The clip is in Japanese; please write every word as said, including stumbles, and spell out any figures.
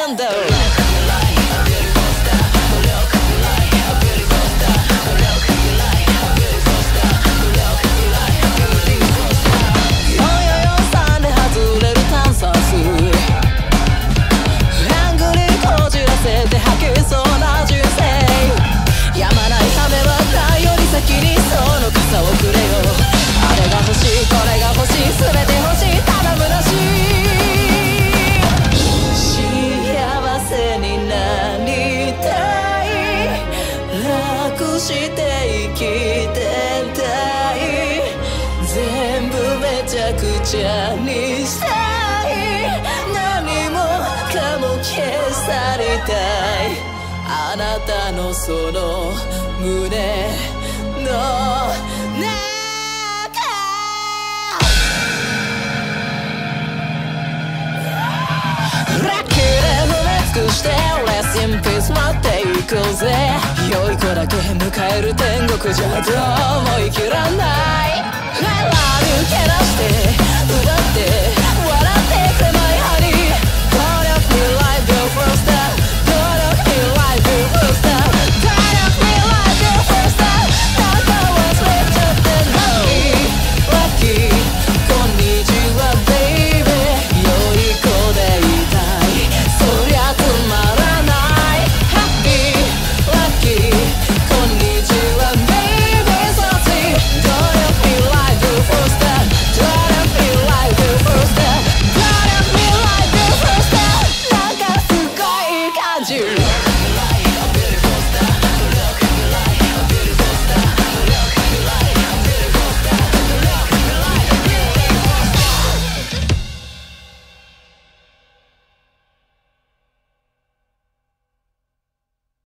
なんだ。して生きてたい全部めちゃくちゃにしたい何もかも消されたいあなたのその胸の中ラッキーで埋め尽くしてレスインピース待っていこうぜ良い子だけ迎える天国じゃどうも生きらんない I love you けなして奪って